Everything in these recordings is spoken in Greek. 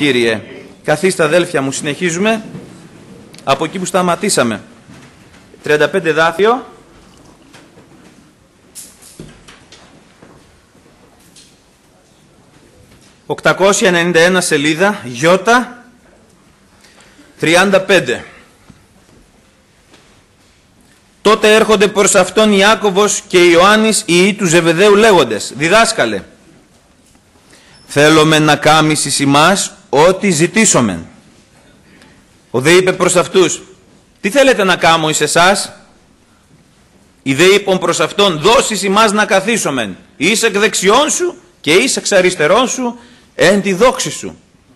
Κύριε. Καθίστε αδέλφια μου, συνεχίζουμε από εκεί που σταματήσαμε. 35 δάφιο. ...891 σελίδα, Γιώτα, 35. Τότε έρχονται προς αυτόν Ιάκωβος και Ιωάννης οι υιοί του Ζεβεδαίου λέγοντες: «Διδάσκαλε, θέλουμε να κάμεις ημάς ό,τι ζητήσομεν». Ο δε είπε προς αυτούς: «Τι θέλετε να κάμω εις εσάς?» Οι δε είπαν προς αυτόν: «Δώσεις ημάς να καθίσομεν, εις εκ δεξιών σου και εις εξ αριστερών σου, εν τη δόξη σου».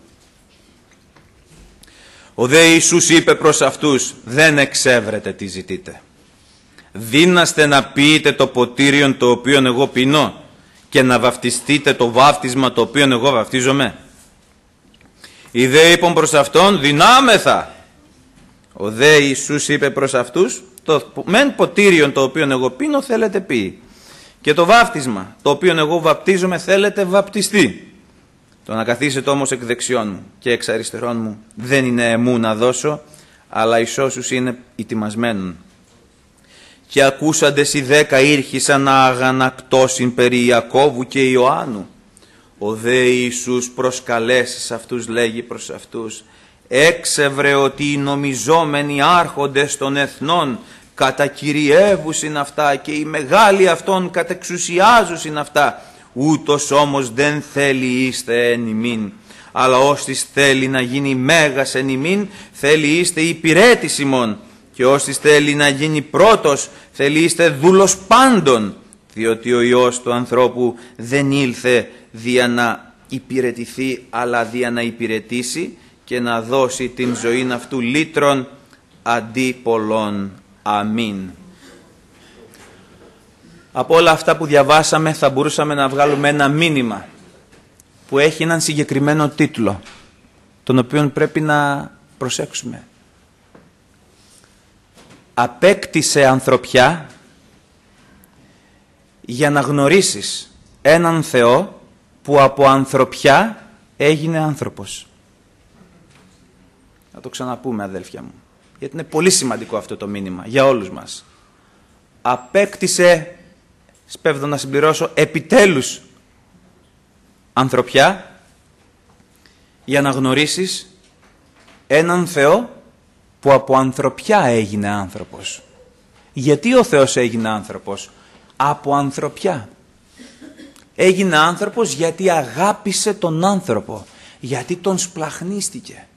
Ο δε Ιησούς είπε προς αυτούς: «Δεν εξεύρετε τι ζητείτε. Δύναστε να πείτε το ποτήριον το οποίο εγώ πίνω και να βαφτιστείτε το βάφτισμα το οποίο εγώ βαφτίζομαι?» Οι δε είπαν προς αυτόν: «Δυνάμεθα». Ο δε Ιησούς είπε προς αυτούς: «Το μεν ποτήριον το οποίο εγώ πίνω θέλετε πει, και το βάφτισμα το οποίο εγώ βαπτίζομαι θέλετε βαπτιστεί. Το να καθίσετε όμως εκ δεξιών μου και εξ αριστερών μου δεν είναι εμού να δώσω, αλλά εις όσους είναι ετοιμασμένων». Και ακούσαντες οι 10 ήρχισαν να αγανακτώσουν περί Ιακώβου και Ιωάννου. Ο δε Ιησούς προσκαλέσεις αυτούς λέγει προς αυτούς: «Έξευρε ότι οι νομιζόμενοι άρχοντες των εθνών κατακυριεύουσιν αυτά και οι μεγάλοι αυτών κατεξουσιάζουσιν αυτά. Ούτως όμως δεν θέλει είστε εν ημίν, αλλά όστις θέλει να γίνει μέγας εν ημίν, θέλει είστε υπηρέτης ημών. Και όστις θέλει να γίνει πρώτος, θέλει είστε δούλος πάντων, διότι ο Υιός του ανθρώπου δεν ήλθε δια να υπηρετηθεί, αλλά δια να υπηρετήσει και να δώσει την ζωήν αυτού λύτρων αντί πολλών. Αμήν». Από όλα αυτά που διαβάσαμε θα μπορούσαμε να βγάλουμε ένα μήνυμα που έχει έναν συγκεκριμένο τίτλο, τον οποίο πρέπει να προσέξουμε. Απέκτησε ανθρωπιά για να γνωρίσεις έναν Θεό που από ανθρωπιά έγινε άνθρωπος. Να το ξαναπούμε αδέλφια μου, γιατί είναι πολύ σημαντικό αυτό το μήνυμα για όλους μας. Απέκτησε, σπέβδω να συμπληρώσω, επιτέλους ανθρωπιά για να γνωρίσεις έναν Θεό που από ανθρωπιά έγινε άνθρωπος. Γιατί ο Θεός έγινε άνθρωπος? Από ανθρωπιά. Έγινε άνθρωπος γιατί αγάπησε τον άνθρωπο, γιατί τον σπλαχνίστηκε.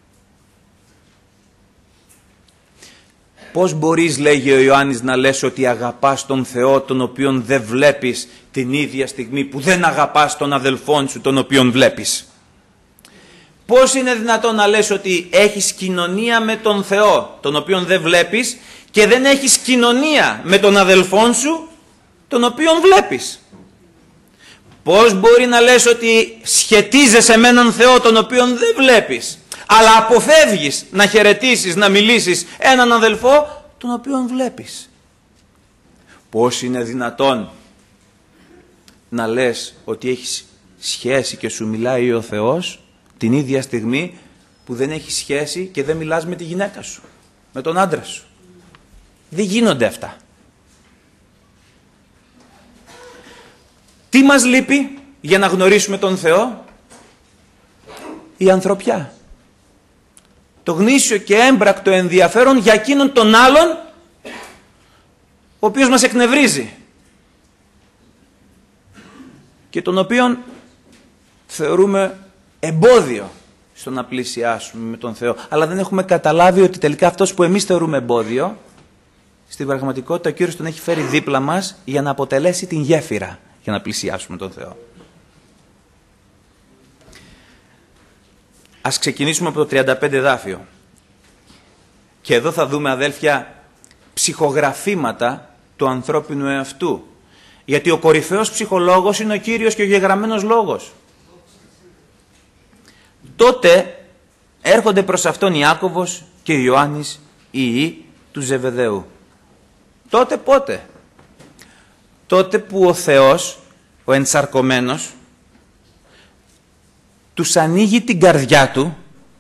Πώς μπορείς, λέγει ο Ιωάννης, να λες ότι αγαπάς τον Θεό τον οποίον δεν βλέπεις την ίδια στιγμή που δεν αγαπάς τον αδελφόν σου τον οποίον βλέπεις? Πώς είναι δυνατόν να λες ότι έχεις κοινωνία με τον Θεό τον οποίον δεν βλέπεις και δεν έχεις κοινωνία με τον αδελφόν σου τον οποίον βλέπεις? Πώς μπορεί να λες ότι σχετίζεσαι με έναν Θεό τον οποίον δεν βλέπεις, αλλά αποφεύγεις να χαιρετήσεις, να μιλήσεις έναν αδελφό τον οποίον βλέπεις? Πώς είναι δυνατόν να λες ότι έχεις σχέση και σου μιλάει ο Θεός την ίδια στιγμή που δεν έχεις σχέση και δεν μιλάς με τη γυναίκα σου, με τον άντρα σου? Δεν γίνονται αυτά. Τι μας λείπει για να γνωρίσουμε τον Θεό? Η ανθρωπιά. Το γνήσιο και έμπρακτο ενδιαφέρον για εκείνον τον άλλον ο οποίος μας εκνευρίζει και τον οποίον θεωρούμε εμπόδιο στο να πλησιάσουμε με τον Θεό. Αλλά δεν έχουμε καταλάβει ότι τελικά αυτός που εμείς θεωρούμε εμπόδιο, στην πραγματικότητα ο Κύριος τον έχει φέρει δίπλα μας για να αποτελέσει την γέφυρα για να πλησιάσουμε τον Θεό. Ας ξεκινήσουμε από το 35 δάφιο. Και εδώ θα δούμε, αδέλφια, ψυχογραφήματα του ανθρώπινου εαυτού. Γιατί ο κορυφαίος ψυχολόγος είναι ο Κύριος και ο γεγραμμένος λόγος. Τότε έρχονται προς αυτόν Ιάκωβος και Ιωάννης οι υιοί του Ζεβεδαίου. Τότε πότε? Τότε που ο Θεός, ο ενσαρκωμένος, τους ανοίγει την καρδιά του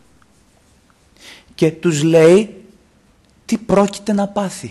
και τους λέει τι πρόκειται να πάθει.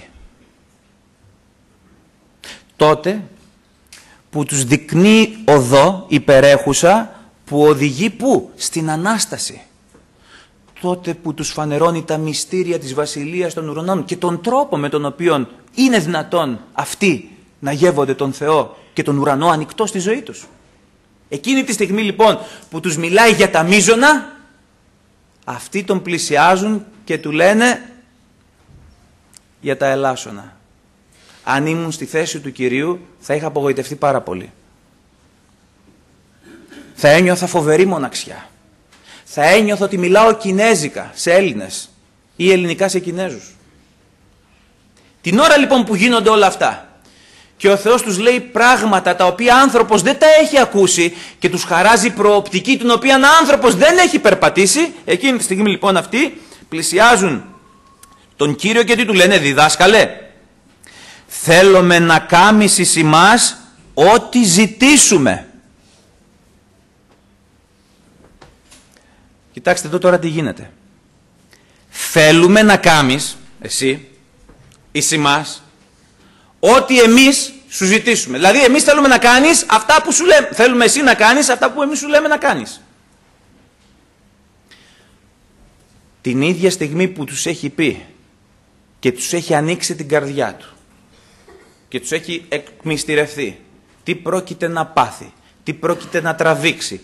Τότε που τους δεικνύει οδό υπερέχουσα που οδηγεί πού? Στην Ανάσταση. Τότε που τους φανερώνει τα μυστήρια της Βασιλείας των Ουρανών και τον τρόπο με τον οποίο είναι δυνατόν αυτοί να γεύονται τον Θεό και τον ουρανό ανοιχτό στη ζωή τους. Εκείνη τη στιγμή λοιπόν που τους μιλάει για τα μείζωνα, αυτοί τον πλησιάζουν και του λένε για τα ελάσσονα. Αν ήμουν στη θέση του Κυρίου θα είχα απογοητευτεί πάρα πολύ. Θα ένιωθα φοβερή μοναξιά. Θα ένιωθα ότι μιλάω κινέζικα σε Έλληνες ή ελληνικά σε Κινέζους. Την ώρα λοιπόν που γίνονται όλα αυτά και ο Θεός τους λέει πράγματα τα οποία άνθρωπος δεν τα έχει ακούσει και τους χαράζει προοπτική την οποία άνθρωπος δεν έχει περπατήσει, εκείνη τη στιγμή λοιπόν αυτοί πλησιάζουν τον Κύριο και τι του λένε? Διδάσκαλε, θέλουμε να κάμεις ημάς ό,τι ζητήσουμε. Κοιτάξτε εδώ τώρα τι γίνεται. Θέλουμε να κάμεις, εσύ, εις ημάς, ό,τι εμείς σου ζητήσουμε. Δηλαδή εμείς θέλουμε να κάνεις αυτά που σου λέμε. Θέλουμε εσύ να κάνεις αυτά που εμείς σου λέμε να κάνεις. Την ίδια στιγμή που τους έχει πει και τους έχει ανοίξει την καρδιά του και τους έχει εκμυστηρευθεί τι πρόκειται να πάθει, τι πρόκειται να τραβήξει,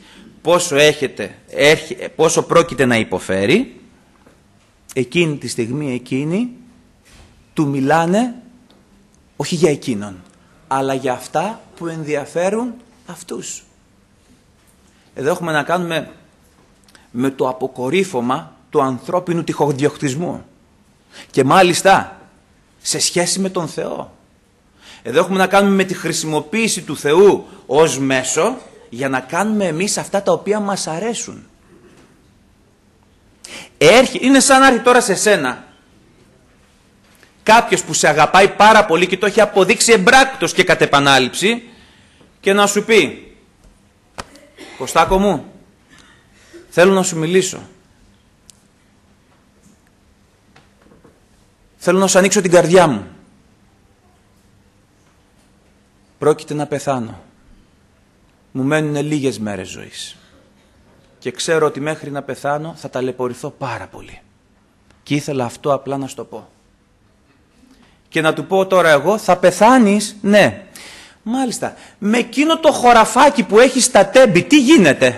πόσο πρόκειται να υποφέρει, εκείνη τη στιγμή εκείνη του μιλάνε όχι για εκείνον, αλλά για αυτά που ενδιαφέρουν αυτούς. Εδώ έχουμε να κάνουμε με το αποκορύφωμα του ανθρώπινου τυχοδιοκτισμού και μάλιστα σε σχέση με τον Θεό. Εδώ έχουμε να κάνουμε με τη χρησιμοποίηση του Θεού ως μέσο για να κάνουμε εμείς αυτά τα οποία μας αρέσουν. Είναι σαν να έρθει τώρα σε σένα κάποιος που σε αγαπάει πάρα πολύ και το έχει αποδείξει εμπράκτος και κατ' επανάληψη και να σου πει Κωστάκο μου, θέλω να σου μιλήσω. Θέλω να σου ανοίξω την καρδιά μου. Πρόκειται να πεθάνω. Μου μένουν λίγες μέρες ζωής. Και ξέρω ότι μέχρι να πεθάνω θα ταλαιπωρηθώ πάρα πολύ. Και ήθελα αυτό απλά να σου το πω. Και να του πω τώρα εγώ, θα πεθάνεις, ναι. Μάλιστα, με εκείνο το χωραφάκι που έχει στα Τέμπη, τι γίνεται?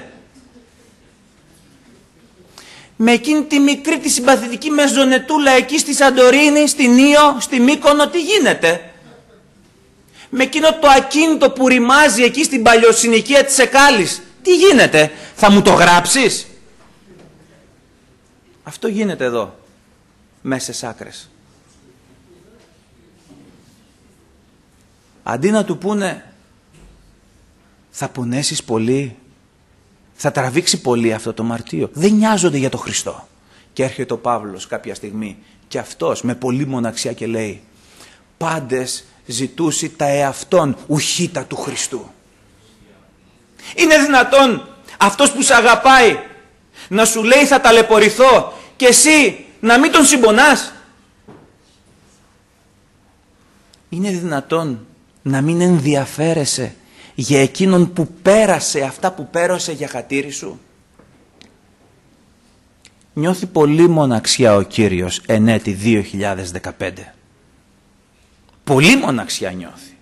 Με εκείνη τη μικρή, τη συμπαθητική μεζονετούλα εκεί στη Σαντορίνη, στην Ήο, στη Μύκονο, τι γίνεται? Με εκείνο το ακίνητο που ρημάζει εκεί στην παλιοσυνοικία της Εκάλης, τι γίνεται? Θα μου το γράψεις? Αυτό γίνεται εδώ, μέσα σε άκρες. Αντί να του πούνε, θα πονέσεις πολύ, θα τραβήξει πολύ αυτό το μαρτίο. Δεν νοιάζονται για το Χριστό. Και έρχεται ο Παύλος κάποια στιγμή και αυτός με πολύ μοναξιά και λέει, πάντες ζητούσι τα εαυτόν ουχήτα του Χριστού. Είναι δυνατόν αυτός που σε αγαπάει να σου λέει θα ταλαιπωρηθώ και εσύ να μην τον συμπονάς? Είναι δυνατόν να μην ενδιαφέρεσαι για εκείνον που πέρασε αυτά που πέρασε για χατήρι σου? Νιώθει πολύ μοναξιά ο Κύριος εν έτη 2015. Πολύ μοναξιά νιώθει.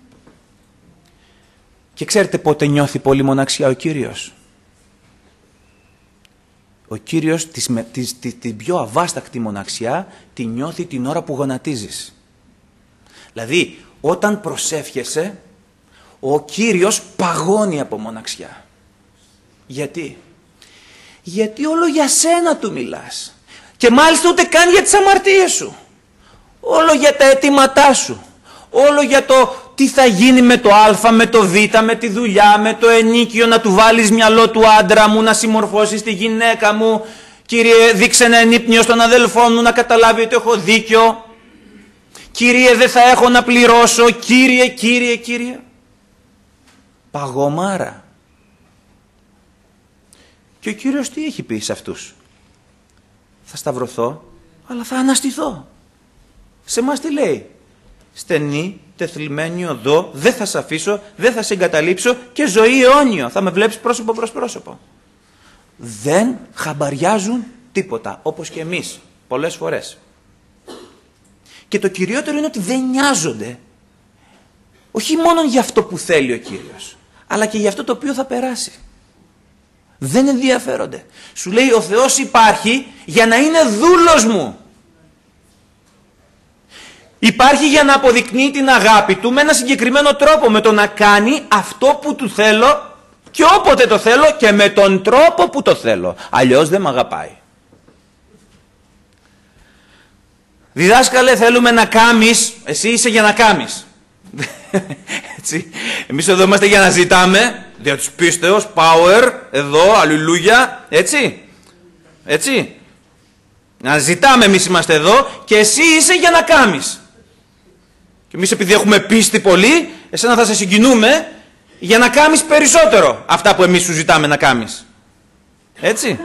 Και ξέρετε πότε νιώθει πολύ μοναξιά ο Κύριος? Ο Κύριος την πιο αβάστακτη μοναξιά τη νιώθει την ώρα που γονατίζεις. Δηλαδή όταν προσεύχεσαι ο Κύριος παγώνει από μοναξιά. Γιατί? Γιατί όλο για σένα του μιλάς. Και μάλιστα ούτε καν για τις αμαρτίες σου. Όλο για τα αιτήματά σου. Όλο για το τι θα γίνει με το α, με το β, με τη δουλειά, με το ενίκιο, να του βάλεις μυαλό του άντρα μου, να συμμορφώσεις τη γυναίκα μου. Κύριε, δείξε ένα ενύπνιο στον αδελφό μου να καταλάβει ότι έχω δίκιο. Κύριε, δεν θα έχω να πληρώσω. Κύριε. Παγωμάρα. Και ο Κύριος τι έχει πει σε αυτούς? Θα σταυρωθώ, αλλά θα αναστηθώ. Σε εμάς τι λέει? Στενή, τεθλιμμένη οδό, δεν θα σε αφήσω, δεν θα σε εγκαταλείψω και ζωή αιώνιο. Θα με βλέπεις πρόσωπο προς πρόσωπο. Δεν χαμπαριάζουν τίποτα, όπως και εμείς, πολλές φορές. Και το κυριότερο είναι ότι δεν νοιάζονται. Όχι μόνο για αυτό που θέλει ο Κύριος, αλλά και για αυτό το οποίο θα περάσει. Δεν ενδιαφέρονται. Σου λέει ο Θεός υπάρχει για να είναι δούλος μου. Υπάρχει για να αποδεικνύει την αγάπη του με ένα συγκεκριμένο τρόπο, με το να κάνει αυτό που του θέλω και όποτε το θέλω και με τον τρόπο που το θέλω. Αλλιώς δεν με αγαπάει. Διδάσκαλε, θέλουμε να κάμεις, εσύ είσαι για να κάμεις. Έτσι. Εμείς εδώ είμαστε για να ζητάμε, δια της πίστεως, power, εδώ, αλληλούια, έτσι. Έτσι. Να ζητάμε, εμείς είμαστε εδώ και εσύ είσαι για να κάμεις. Και εμείς επειδή έχουμε πίστη πολύ, εσένα θα σε συγκινούμε για να κάμεις περισσότερο αυτά που εμείς σου ζητάμε να κάμεις. Έτσι.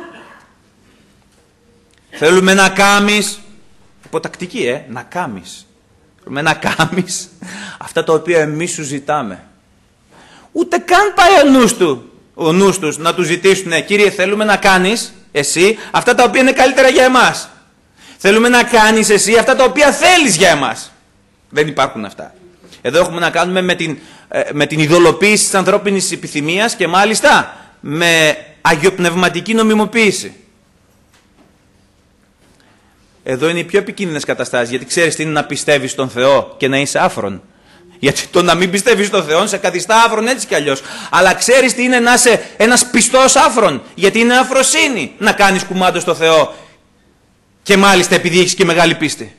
Θέλουμε να κάμεις, υποτακτική να κάμεις. Θέλουμε να κάμεις αυτά τα οποία εμείς σου ζητάμε. Ούτε καν πάει ο νους τους να του ζητήσουν, Κύριε, θέλουμε να κάνεις εσύ αυτά τα οποία είναι καλύτερα για εμάς. Θέλουμε να κάνεις εσύ αυτά τα οποία θέλεις για εμάς. Δεν υπάρχουν αυτά. Εδώ έχουμε να κάνουμε με την ειδωλοποίηση της ανθρώπινης επιθυμίας και μάλιστα με αγιοπνευματική νομιμοποίηση. Εδώ είναι οι πιο επικίνδυνες καταστάσεις, γιατί ξέρεις τι είναι να πιστεύεις στον Θεό και να είσαι άφρον. Γιατί το να μην πιστεύεις στον Θεό σε καθιστά άφρον έτσι κι αλλιώς. Αλλά ξέρεις τι είναι να είσαι ένας πιστός άφρον, γιατί είναι αφροσύνη να κάνεις κουμάντο στο Θεό και μάλιστα επειδή έχεις και μεγάλη πίστη.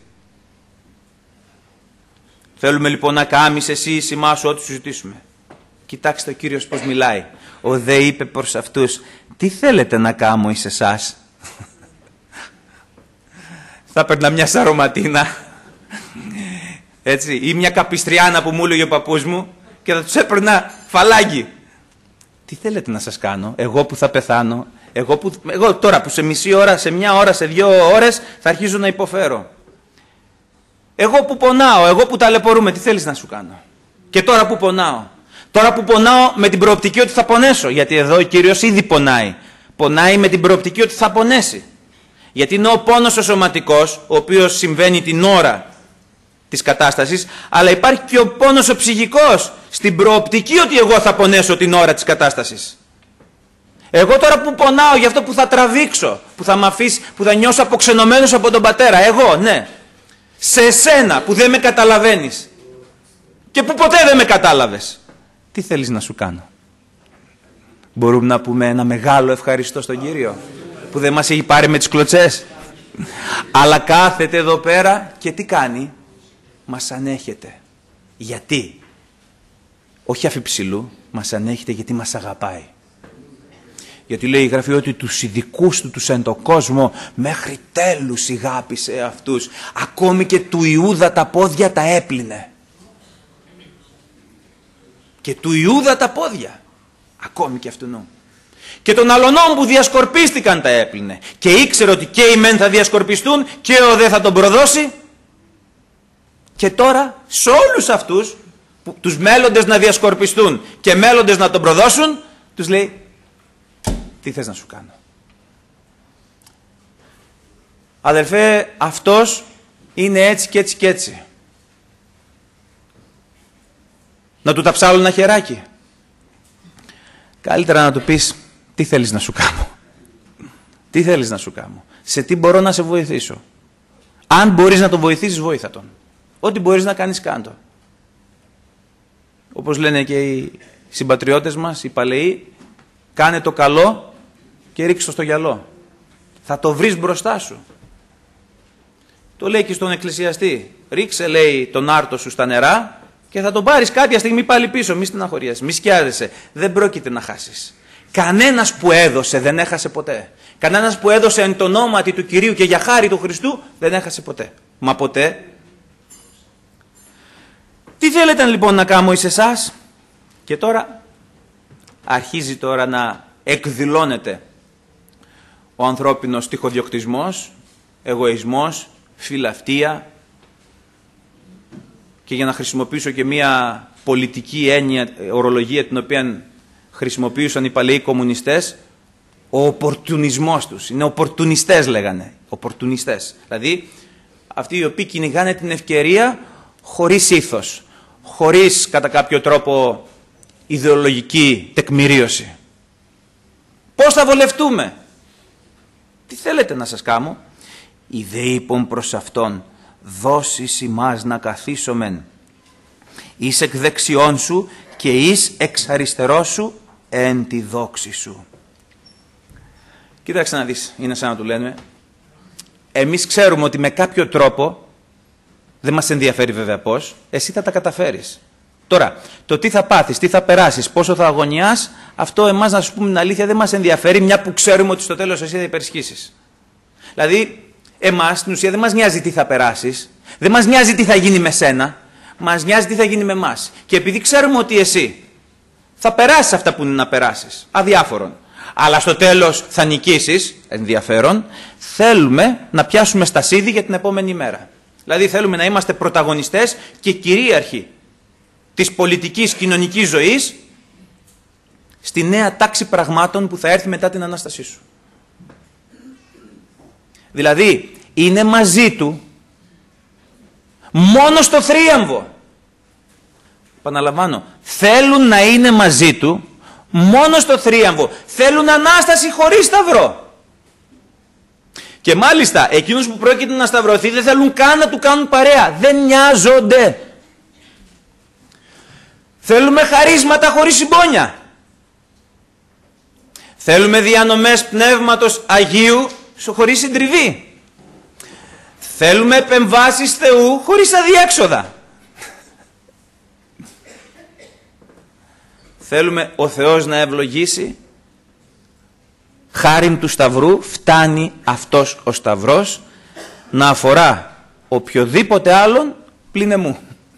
Θέλουμε λοιπόν να κάμεις εσύ εις ημάς ό,τι σου ζητήσουμε. Κοιτάξτε ο Κύριος πώς μιλάει. Ο δε είπε προς αυτούς, τι θέλετε να κάμω εις εσάς? Θα έπαιρνα μια σαρωματίνα, έτσι, ή μια καπιστριάνα που μου έλεγε ο παππούς μου και θα τους έπαιρνα φαλάγγι. Τι θέλετε να σας κάνω, εγώ που θα πεθάνω, εγώ τώρα που σε μισή ώρα, σε μια ώρα, σε 2 ώρες θα αρχίζω να υποφέρω. Εγώ που πονάω, εγώ που ταλαιπωρούμε, τι θέλεις να σου κάνω? Και τώρα που πονάω. Τώρα που πονάω με την προοπτική ότι θα πονέσω, γιατί εδώ ο Κύριος ήδη πονάει. Πονάει με την προοπτική ότι θα πονέσει. Γιατί είναι ο πόνος ο σωματικός, ο οποίος συμβαίνει την ώρα της κατάστασης, αλλά υπάρχει και ο πόνος ο ψυχικός, στην προοπτική ότι εγώ θα πονέσω την ώρα της κατάστασης. Εγώ τώρα που πονάω για αυτό που θα τραβήξω, που θα μ' αφήσει, που θα νιώσω αποξενωμένος από τον πατέρα, εγώ, ναι. Σε εσένα που δεν με καταλαβαίνεις και που ποτέ δεν με κατάλαβες, τι θέλεις να σου κάνω? Μπορούμε να πούμε ένα μεγάλο ευχαριστώ στον Κύριο που δεν μας έχει πάρει με τις κλωτσές, αλλά κάθεται εδώ πέρα και τι κάνει? Μας ανέχεται. Γιατί? Όχι αφιψηλού, μας ανέχεται γιατί μας αγαπάει. Γιατί λέει η Γραφή ότι τους ειδικούς του τους εν το κόσμο μέχρι τέλους ηγάπησε αυτούς. Ακόμη και του Ιούδα τα πόδια τα έπλυνε. Και του Ιούδα τα πόδια. Ακόμη και αυτού. Και των αλωνών που διασκορπίστηκαν τα έπλυνε. Και ήξερε ότι και οι μεν θα διασκορπιστούν και ο δε θα τον προδώσει. Και τώρα σε όλους αυτούς, τους μέλλοντες να διασκορπιστούν και μέλλοντες να τον προδώσουν, τους λέει, τι θες να σου κάνω? Αδελφέ, αυτός είναι έτσι και έτσι και έτσι. Να του ταψάλω ένα χεράκι? Καλύτερα να του πεις, τι θέλεις να σου κάνω? Τι θέλεις να σου κάνω? Σε τι μπορώ να σε βοηθήσω? Αν μπορείς να τον βοηθήσεις, βοήθα τον. Ό,τι μπορείς να κάνεις, κάντο. Όπως λένε και οι συμπατριώτες μας, οι παλαιοί, κάνε το καλό και ρίξε το στο γυαλό. Θα το βρεις μπροστά σου. Το λέει και στον Εκκλησιαστή. Ρίξε, λέει, τον άρτο σου στα νερά και θα τον πάρεις κάποια στιγμή πάλι πίσω. Μη στεναχωριέσαι, μη σκιάζεσαι. Δεν πρόκειται να χάσεις. Κανένας που έδωσε δεν έχασε ποτέ. Κανένας που έδωσε εν το ονόματι του Κυρίου και για χάρη του Χριστού δεν έχασε ποτέ. Μα ποτέ. Τι θέλετε λοιπόν να κάνω εις εσάς? Και τώρα αρχίζει τώρα να εκδηλώνεται ο ανθρώπινος τυχοδιοκτισμός, εγωισμός, φιλαυτία, και για να χρησιμοποιήσω και μια πολιτική έννοια, ορολογία την οποία χρησιμοποιούσαν οι παλαιοί κομμουνιστές, ο οπορτουνισμός τους. Είναι οπορτουνιστές λέγανε. Οπορτουνιστές. Δηλαδή αυτοί οι οποίοι κυνηγάνε την ευκαιρία χωρίς ήθος, χωρίς κατά κάποιο τρόπο ιδεολογική τεκμηρίωση. Πώς θα βολευτούμε? Τι θέλετε να σας κάμω? Οι δε είπων προς αυτόν, δώσεις ημάς να καθίσομεν, εις εκ δεξιών σου και εις εξ αριστερός σου εν τη δόξη σου. Κοίταξε να δεις, είναι σαν να του λένε, εμείς ξέρουμε ότι με κάποιο τρόπο, δεν μας ενδιαφέρει βέβαια πώς, εσύ θα τα καταφέρεις. Τώρα, το τι θα πάθεις, τι θα περάσεις, πόσο θα αγωνιάς, αυτό εμάς, να σου πούμε την αλήθεια, δεν μας ενδιαφέρει, μια που ξέρουμε ότι στο τέλος εσύ θα υπερισχύσεις. Δηλαδή, εμάς στην ουσία δεν μας νοιάζει τι θα περάσεις, δεν μας νοιάζει τι θα γίνει με σένα, μας νοιάζει τι θα γίνει με εμάς. Και επειδή ξέρουμε ότι εσύ θα περάσεις αυτά που είναι να περάσεις, αδιάφορον, αλλά στο τέλος θα νικήσεις, ενδιαφέρον, θέλουμε να πιάσουμε στασίδι για την επόμενη μέρα. Δηλαδή θέλουμε να είμαστε πρωταγωνιστές και κυρίαρχοι της πολιτικής κοινωνικής ζωής στη νέα τάξη πραγμάτων που θα έρθει μετά την Ανάστασή σου. Δηλαδή είναι μαζί του μόνο στο θρίαμβο. Επαναλαμβάνω, θέλουν να είναι μαζί του μόνο στο θρίαμβο. Θέλουν Ανάσταση χωρίς σταυρό. Και μάλιστα εκείνους που πρόκειται να σταυρωθεί δεν θέλουν καν να του κάνουν παρέα. Δεν νοιάζονται. Θέλουμε χαρίσματα χωρίς συμπόνια. Θέλουμε διανομές Πνεύματος Αγίου χωρίς συντριβή. Θέλουμε επεμβάσεις Θεού χωρίς αδιέξοδα. Θέλουμε ο Θεός να ευλογήσει. Χάριν του Σταυρού φτάνει αυτός ο Σταυρός να αφορά οποιοδήποτε άλλον πλην εμού.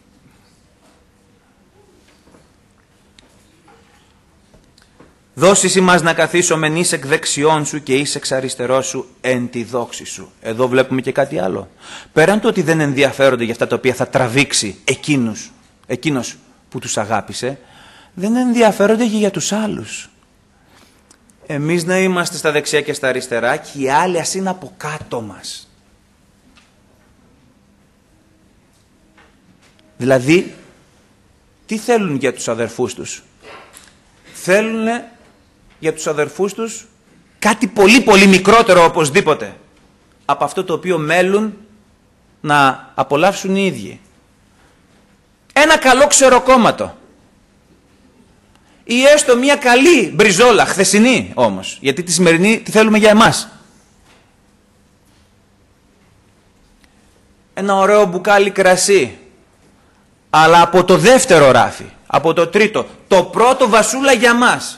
Δώσεις ημάς να καθίσομεν εις εκ δεξιών σου και εις εξ αριστερός σου εν τη δόξη σου. Εδώ βλέπουμε και κάτι άλλο. Πέραν το ότι δεν ενδιαφέρονται για αυτά τα οποία θα τραβήξει εκείνος που τους αγάπησε, δεν ενδιαφέρονται και για τους άλλους. Εμείς να είμαστε στα δεξιά και στα αριστερά και οι άλλοι ας είναι από κάτω μας. Δηλαδή, τι θέλουν για τους αδερφούς τους? Θέλουν για τους αδερφούς τους κάτι πολύ πολύ μικρότερο οπωσδήποτε από αυτό το οποίο μέλουν να απολαύσουν οι ίδιοι. Ένα καλό ξεροκόμματο. Ή έστω μια καλή μπριζόλα, χθεσινή όμως, γιατί τη σημερινή τη θέλουμε για εμάς. Ένα ωραίο μπουκάλι κρασί, αλλά από το δεύτερο ράφι, από το τρίτο, το πρώτο βασούλα για μας.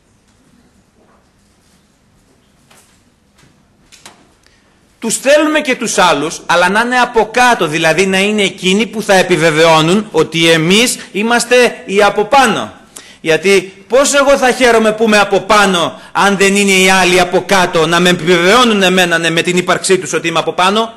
Τους θέλουμε και τους άλλους, αλλά να είναι από κάτω, δηλαδή να είναι εκείνοι που θα επιβεβαιώνουν ότι εμείς είμαστε οι από πάνω. Γιατί πώς εγώ θα χαίρομαι που είμαι από πάνω, αν δεν είναι οι άλλοι από κάτω να με επιβεβαιώνουν εμένα με την ύπαρξή τους ότι είμαι από πάνω?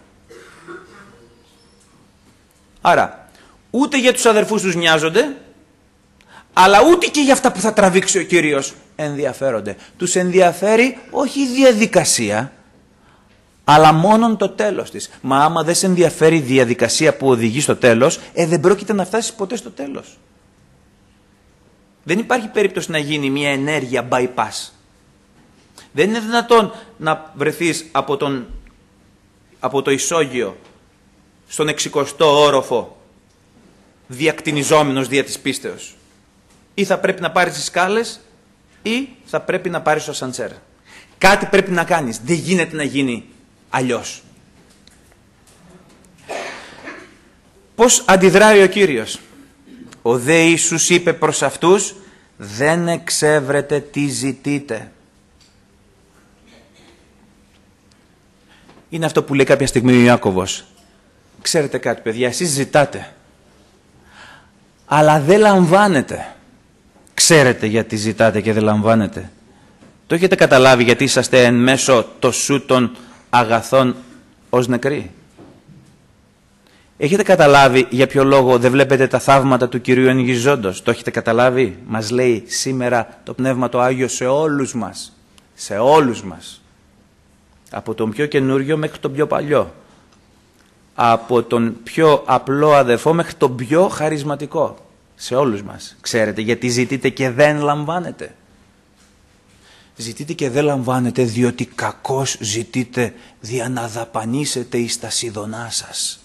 Άρα, ούτε για τους αδερφούς τους νοιάζονται, αλλά ούτε και για αυτά που θα τραβήξει ο Κύριος ενδιαφέρονται. Τους ενδιαφέρει όχι η διαδικασία, αλλά μόνον το τέλος της. Μα άμα δεν σε ενδιαφέρει η διαδικασία που οδηγεί στο τέλος, δεν πρόκειται να φτάσεις ποτέ στο τέλος. Δεν υπάρχει περίπτωση να γίνει μια ενέργεια bypass. Δεν είναι δυνατόν να βρεθείς από το ισόγειο στον 60ο όροφο διακτηνιζόμενος δια της πίστεως. Ή θα πρέπει να πάρεις τις σκάλες ή θα πρέπει να πάρεις το ασανσέρ. Κάτι πρέπει να κάνεις. Δεν γίνεται να γίνει αλλιώς. Πώς αντιδράει ο Κύριος? Ο δε Ιησούς είπε προς αυτούς, δεν εξεύρετε τι ζητείτε. Είναι αυτό που λέει κάποια στιγμή ο Ιάκωβος. Ξέρετε κάτι παιδιά, εσείς ζητάτε, αλλά δεν λαμβάνετε. Ξέρετε γιατί ζητάτε και δεν λαμβάνετε? Το έχετε καταλάβει γιατί είσαστε εν μέσω τοσούτων αγαθών ως νεκροί? Έχετε καταλάβει για ποιο λόγο δεν βλέπετε τα θαύματα του Κυρίου Ενηγιζόντος? Το έχετε καταλάβει? Μας λέει σήμερα το Πνεύμα το Άγιο σε όλους μας. Σε όλους μας. Από τον πιο καινούριο μέχρι τον πιο παλιό. Από τον πιο απλό αδερφό μέχρι τον πιο χαρισματικό. Σε όλους μας. Ξέρετε γιατί ζητείτε και δεν λαμβάνετε? Ζητείτε και δεν λαμβάνετε διότι κακώς ζητείτε δια να δαπανίσετε εις τα σιδωνά σας.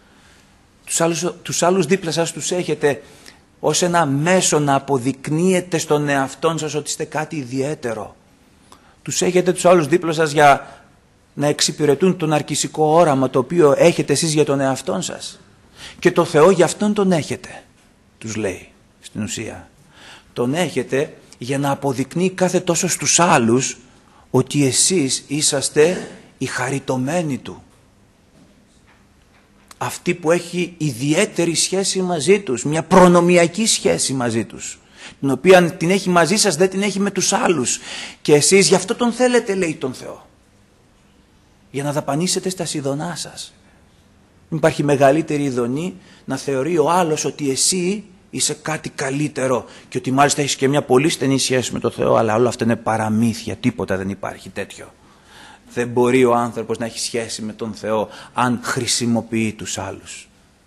Τους άλλους δίπλα σας τους έχετε ως ένα μέσο να αποδεικνύετε στον εαυτόν σας ότι είστε κάτι ιδιαίτερο. Τους έχετε τους άλλους δίπλα σας για να εξυπηρετούν το ναρκισσικό όραμα το οποίο έχετε εσείς για τον εαυτόν σας. Και το Θεό για αυτόν τον έχετε, τους λέει στην ουσία. Τον έχετε για να αποδεικνύει κάθε τόσο στους άλλους ότι εσείς είσαστε οι χαριτωμένοι Του. Αυτή που έχει ιδιαίτερη σχέση μαζί τους, μια προνομιακή σχέση μαζί τους, την οποία την έχει μαζί σας, δεν την έχει με τους άλλους. Και εσείς γι' αυτό τον θέλετε, λέει τον Θεό, για να δαπανίσετε στα σιδωνά σας. Δεν υπάρχει μεγαλύτερη ειδονή να θεωρεί ο άλλος ότι εσύ είσαι κάτι καλύτερο και ότι μάλιστα έχεις και μια πολύ στενή σχέση με τον Θεό, αλλά όλα αυτά είναι παραμύθια, τίποτα δεν υπάρχει τέτοιο. Δεν μπορεί ο άνθρωπος να έχει σχέση με τον Θεό αν χρησιμοποιεί τους άλλους.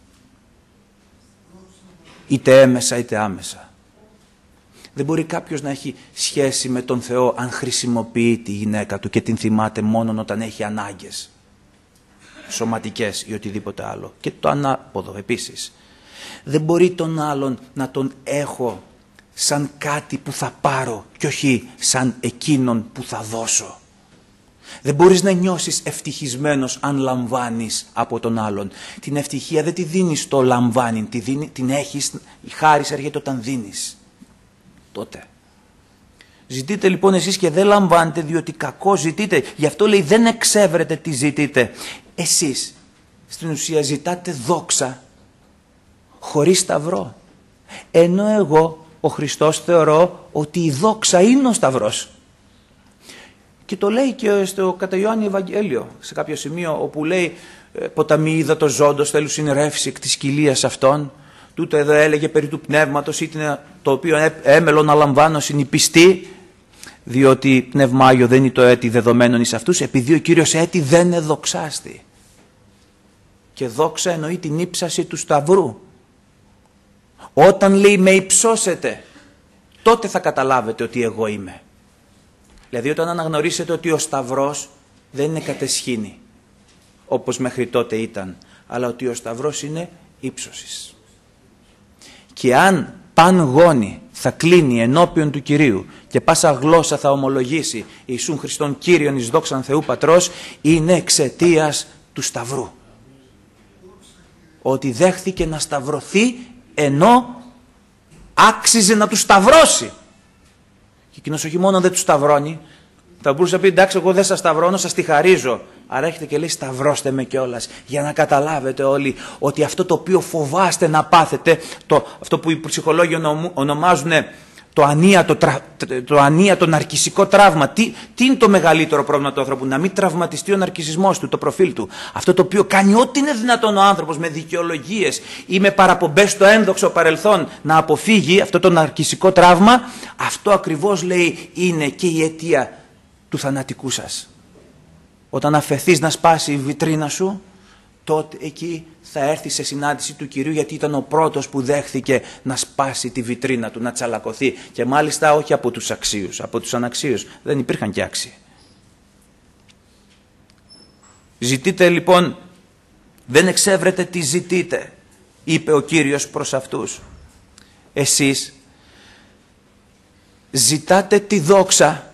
Είτε έμεσα είτε άμεσα. Δεν μπορεί κάποιος να έχει σχέση με τον Θεό αν χρησιμοποιεί τη γυναίκα του και την θυμάται μόνο όταν έχει ανάγκες σωματικές ή οτιδήποτε άλλο. Και το ανάποδο επίσης. Δεν μπορεί τον άλλον να τον έχω σαν κάτι που θα πάρω και όχι σαν εκείνον που θα δώσω. Δεν μπορείς να νιώσεις ευτυχισμένος αν λαμβάνεις από τον άλλον. Την ευτυχία δεν τη δίνεις στο λαμβάνει, την έχεις, η χάρις έρχεται όταν δίνεις. Τότε. Ζητείτε λοιπόν εσείς και δεν λαμβάνετε διότι κακό ζητείτε. Γι' αυτό λέει δεν εξεύρετε τι ζητείτε. Εσείς στην ουσία ζητάτε δόξα χωρίς σταυρό. Ενώ εγώ ο Χριστός θεωρώ ότι η δόξα είναι ο σταυρός. Και το λέει και στο κατά Ιωάννη Ευαγγέλιο σε κάποιο σημείο όπου λέει ποταμί ύδατος ζώντος θέλουν ρεύση εκ της κοιλίας αυτών. Τούτο εδώ έλεγε περί του πνεύματος ή το οποίο έμελο να λαμβάνω συνυπιστή, διότι πνεύμα Άγιο δεν είναι το έτη δεδομένων εις αυτούς, επειδή ο Κύριος έτη δεν εδοξάστη. Και δόξα εννοεί την ύψαση του σταυρού. Όταν λέει με υψώσετε, τότε θα καταλάβετε ότι εγώ είμαι. Δηλαδή όταν αναγνωρίσετε ότι ο σταυρός δεν είναι κατεσχήνη, όπως μέχρι τότε ήταν, αλλά ότι ο σταυρός είναι ύψωσης. Και αν παν γόνι θα κλείνει ενώπιον του Κυρίου και πάσα γλώσσα θα ομολογήσει Ιησούν Χριστόν Κύριον εις δόξαν Θεού Πατρός, είναι εξαιτίας του σταυρού. Ότι δέχθηκε να σταυρωθεί ενώ άξιζε να του σταυρώσει. Και εκείνος όχι μόνο δεν του σταυρώνει, θα μπορούσε να πει εντάξει εγώ δεν σας σταυρώνω, σας τη χαρίζω. Άρα έχετε και λέει σταυρώστε με κιόλας για να καταλάβετε όλοι ότι αυτό το οποίο φοβάστε να πάθετε, αυτό που οι ψυχολόγοι ονομάζουν το ανίατο ναρκισσικό τραύμα. Τι είναι το μεγαλύτερο πρόβλημα του άνθρωπου? Να μην τραυματιστεί ο ναρκισσισμός του, το προφίλ του. Αυτό το οποίο κάνει ό,τι είναι δυνατόν ο άνθρωπος με δικαιολογίες ή με παραπομπές στο ένδοξο παρελθόν να αποφύγει αυτό το ναρκισσικό τραύμα, αυτό ακριβώς λέει είναι και η αιτία του θανατικού σας. Όταν αφεθείς να σπάσει η βιτρίνα σου, τότε εκεί θα έρθει σε συνάντηση του Κυρίου, γιατί ήταν ο πρώτος που δέχθηκε να σπάσει τη βιτρίνα του, να τσαλακωθεί. Και μάλιστα όχι από τους αξίους, από τους αναξίους. Δεν υπήρχαν και άξιοι. Ζητείτε λοιπόν, δεν εξεύρετε τι ζητείτε, είπε ο Κύριος προς αυτούς. Εσείς ζητάτε τη δόξα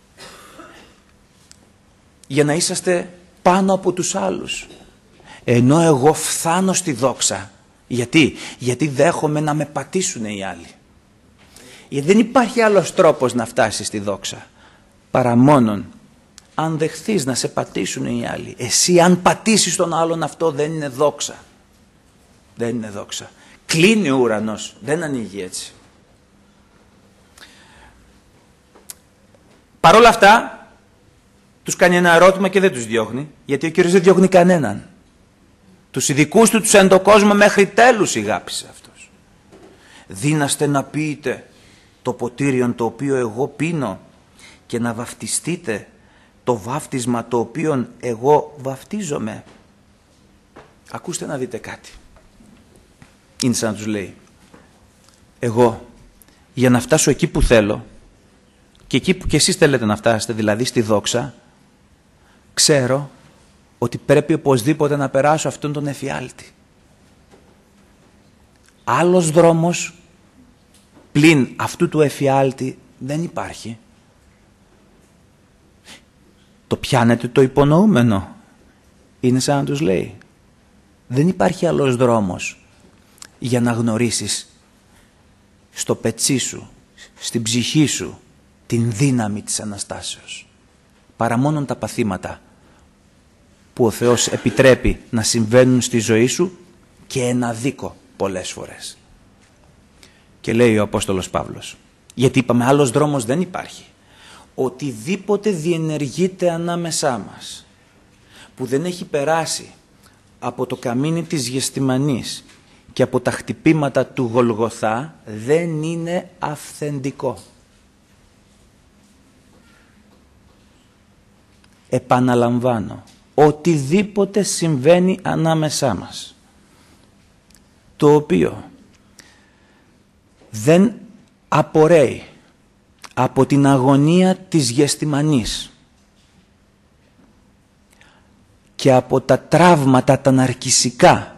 για να είσαστε πάνω από τους άλλους. Ενώ εγώ φθάνω στη δόξα. Γιατί δέχομαι να με πατήσουν οι άλλοι. Γιατί δεν υπάρχει άλλος τρόπος να φτάσεις στη δόξα παρά μόνον αν δεχθείς να σε πατήσουν οι άλλοι. Εσύ αν πατήσεις τον άλλον, αυτό δεν είναι δόξα. Δεν είναι δόξα. Κλείνει ο ουρανός, δεν ανοίγει έτσι. Παρ' όλα αυτά, τους κάνει ένα ερώτημα και δεν τους διώχνει, γιατί ο Κύριος δεν διώχνει κανέναν. Τους ειδικούς του, τους εν το κόσμο μέχρι τέλους ηγάπησε αυτός. Δύναστε να πείτε το ποτήριον το οποίο εγώ πίνω και να βαφτιστείτε το βάφτισμα το οποίο εγώ βαφτίζομαι. Ακούστε να δείτε κάτι. Είναι σαν να τους λέει, εγώ για να φτάσω εκεί που θέλω και εκεί που και εσείς θέλετε να φτάσετε, δηλαδή στη δόξα, ξέρω ότι πρέπει οπωσδήποτε να περάσω αυτόν τον εφιάλτη. Άλλος δρόμος πλην αυτού του εφιάλτη δεν υπάρχει. Το πιάνετε το υπονοούμενο. Είναι σαν να τους λέει, δεν υπάρχει άλλος δρόμος για να γνωρίσεις στο πετσί σου, στην ψυχή σου, την δύναμη της Αναστάσεως. Παρά μόνον τα παθήματα που ο Θεός επιτρέπει να συμβαίνουν στη ζωή σου και ένα δίκο πολλές φορές. Και λέει ο Απόστολος Παύλος, γιατί είπαμε άλλος δρόμος δεν υπάρχει. Οτιδήποτε διενεργείται ανάμεσά μας που δεν έχει περάσει από το καμίνι της Γεστημανής και από τα χτυπήματα του Γολγοθά δεν είναι αυθεντικό. Επαναλαμβάνω, οτιδήποτε συμβαίνει ανάμεσά μας, το οποίο δεν απορρέει από την αγωνία της Γεστημανής και από τα τραύματα τα ναρκισσικά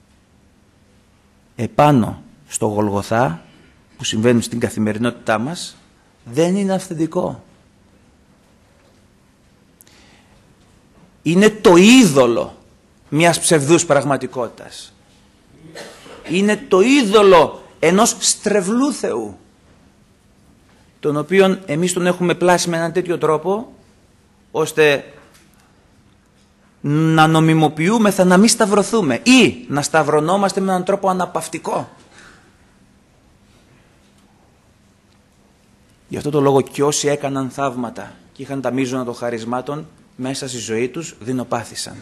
επάνω στο Γολγοθά που συμβαίνουν στην καθημερινότητά μας, δεν είναι αυθεντικό. Είναι το είδωλο μιας ψευδούς πραγματικότητας. Είναι το είδωλο ενός στρεβλού Θεού, τον οποίον εμείς τον έχουμε πλάσει με έναν τέτοιο τρόπο, ώστε να νομιμοποιούμεθα να μην σταυρωθούμε ή να σταυρωνόμαστε με έναν τρόπο αναπαυτικό. Γι' αυτό το λόγο και όσοι έκαναν θαύματα και είχαν τα μείζωνα των χαρισμάτων, μέσα στη ζωή τους δεινοπάθησαν.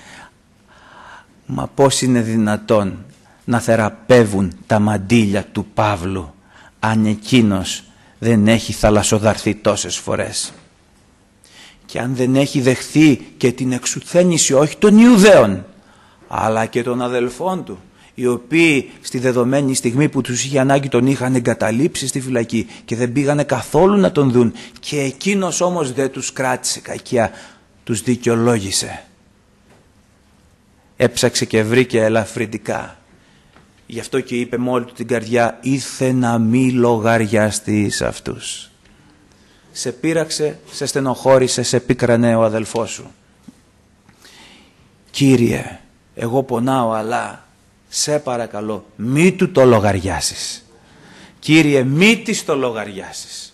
Μα πώς είναι δυνατόν να θεραπεύουν τα μαντήλια του Παύλου αν εκείνος δεν έχει θαλασσοδαρθεί τόσες φορές και αν δεν έχει δεχθεί και την εξουθένηση όχι των Ιουδαίων αλλά και των αδελφών του, οι οποίοι στη δεδομένη στιγμή που τους είχε ανάγκη τον είχαν εγκαταλείψει στη φυλακή και δεν πήγανε καθόλου να τον δουν, και εκείνος όμως δεν τους κράτησε κακία, τους δικαιολόγησε. Έψαξε και βρήκε ελαφρυντικά. Γι' αυτό και είπε με όλη του την καρδιά, ήθε να μη λογαριαστείς αυτούς. Σε πείραξε, σε στενοχώρησε, σε πίκρανε ο αδελφός σου. Κύριε, εγώ πονάω, αλλά σε παρακαλώ μη του το λογαριάσεις. Κύριε, μη της το λογαριάσεις.